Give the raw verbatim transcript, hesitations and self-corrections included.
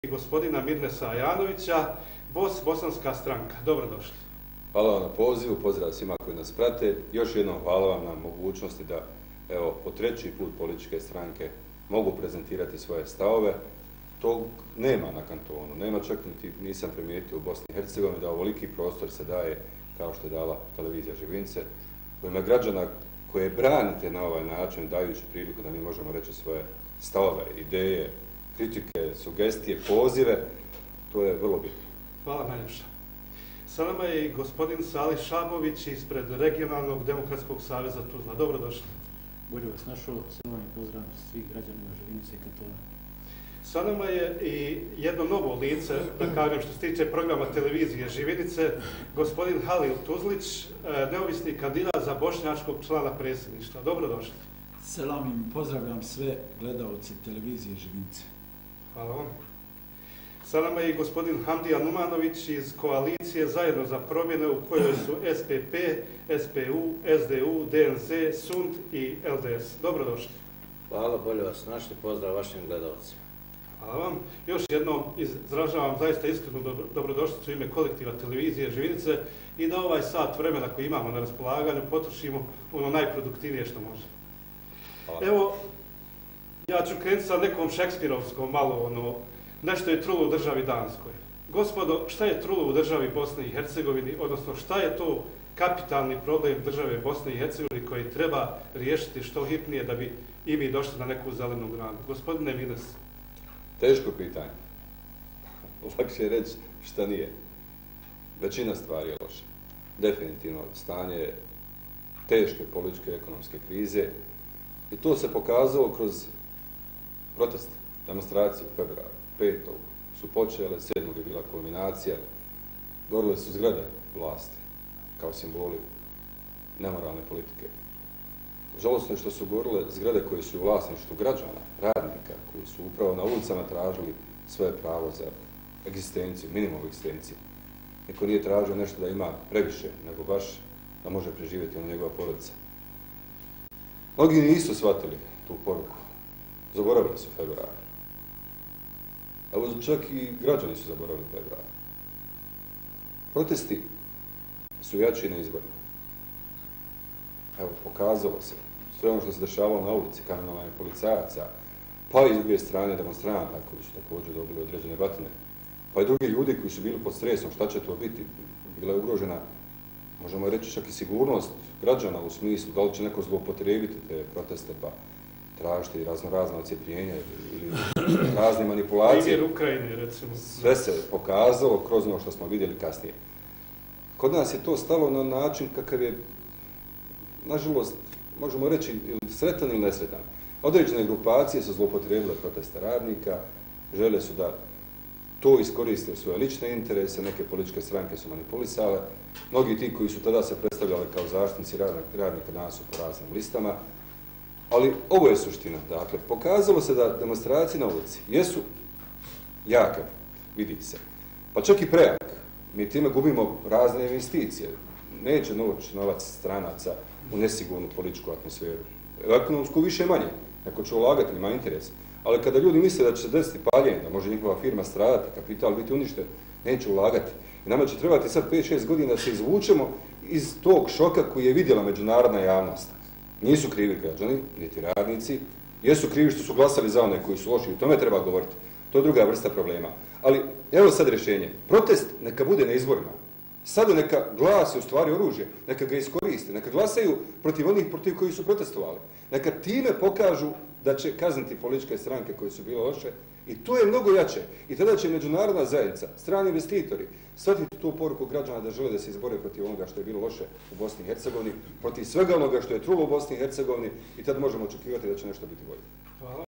Gospodina Mirnesa Ajanovića, BOS, Bosanska stranka. Dobrodošli. Hvala vam na pozivu, pozdrav svima koji nas prate. Još jednom hvala vam na mogućnosti da evo, po treći put političke stranke mogu prezentirati svoje stavove. Tog nema na kantonu, nema čak niti nisam primijetio u Bosni i Hercegovini da ovoliki prostor se daje kao što je dala televizija Živince, u ime građana koje branite na ovaj način, dajući priliku da mi možemo reći svoje stavove, ideje, kritike, sugestije, pozive, to je vrlo bitno. Hvala najljepša. Sa nama je i gospodin Salih Šabović ispred Regionalnog demokratskog saveza Tuzla. Dobrodošli. Bolje vas našao, samo vam pozdrav svih građanima Živinice i kantona. Sa nama je i jedno novo lice, da kažem što se tiče programa televizije Živinice, gospodin Halil Tuzlić, neovisni kandidat za bošnjačkog člana predsjedništva. Dobrodošli. Selam im, pozdravljam sve gledalce televizije Živinice. Hvala vam. Sa nama je i gospodin Hamdija Numanović iz koalicije Zajedno za promjene u kojoj su S P P, S P U, S D U, D N Z, S U N D i L D S. Dobrodošli. Hvala, bolje vas našli, pozdrav vašim gledalcima. Hvala vam. Još jednom izražavam zaista iskrenu dobrodošlicu u ime kolektiva televizije Živinice i da ovaj sat vremena koji imamo na raspolaganju potrošimo ono najproduktivnije što može. Hvala. Evo, ja ću krenuti sa nekom šekspirovskom malo ono, nešto je trulo u državi Danskoj. Gospodo, šta je trulo u državi Bosne i Hercegovini, odnosno šta je to kapitalni problem države Bosne i Hercegovine koji treba riješiti što hitnije da bi i mi došli na neku zelenu granu? Gospodine Mirnes. Teško pitanje. Lakše je reći šta nije. Većina stvari je loša. Definitivno stanje je teške političke i ekonomske krize i to se pokazalo kroz proteste, demonstracije u februaru. Petog su počele, sedmog je bila kulminacija, gorile su zgrade vlasti kao simboli nemoralne politike. Žalosno je što su gorile zgrade koje su u vlasništvu građana, radnika, koji su upravo na ulicama tražili svoje pravo za egzistenciju, minimum egzistencije. Niko nije tražio nešto da ima previše, nego baš da može preživjeti ono njegova porodica. Mnogi nisu shvatili tu poruku. Zaboravili su februar. Evo čak i građani su zaboravili februar. Protesti su jači na izborima. Evo, pokazalo se. Sve ono što se dešavalo na ulici, kamenovanje policajaca, pa i s druge strane demonstranata koji su također dobili određene batine, pa i drugi ljudi koji su bili pod stresom, šta će to biti? Bila je ugrožena, možemo reći, čak i sigurnost građana u smislu da li će neko zloupotrijebiti te proteste pa tražiti razno razna ocijepljenja ili razne manipulacije. Primjer Ukrajine, recimo. Sve se pokazalo kroz ono što smo vidjeli kasnije. Kod nas je to stalo na način kakav je, nažalost, možemo reći, sretan ili nesretan. Određene grupacije su zloupotrijebile proteste radnika, žele su da to iskoriste u svoje lične interese, neke političke stranke su manipulisale, mnogi ti koji su tada se predstavljali kao zaštitnici radnika danas su po raznim listama, ali ovo je suština. Dakle, pokazalo se da demonstracije na ulici jesu jaka, vidi se, pa čak i prejak. Mi time gubimo razne investicije. Neće noć novac stranaca u nesigurnu političku atmosferu. Ekonomsku više manje. Neko će ulagati, ima interes. Ali kada ljudi misle da će se desiti paljenje, da može njihova firma stradati, kapital biti uništen, neće ulagati. I nama će trebati sad pet šest godina da se izvučemo iz tog šoka koji je vidjela međunarodna javnost. Nisu krivi građani, niti radnici. Jesu krivi što su glasali za one koji su loši, o tome treba govoriti. To je druga vrsta problema. Ali evo sad rješenje. Protest neka bude na izborima. Sada neka glas je u stvari oružje, neka ga iskoriste, neka glasaju protiv onih protiv koji su protestovali. Neka time pokažu da će kazniti političke stranke koje su bile loše i to je mnogo jače. I tada će međunarodna zajednica, strani investitori, shvatiti tu poruku građana da žele da se izbore protiv onoga što je bilo loše u Bosni i Hercegovini, protiv svega onoga što je trulo u Bosni i Hercegovini i tada možemo očekivati da će nešto biti bolje. Hvala.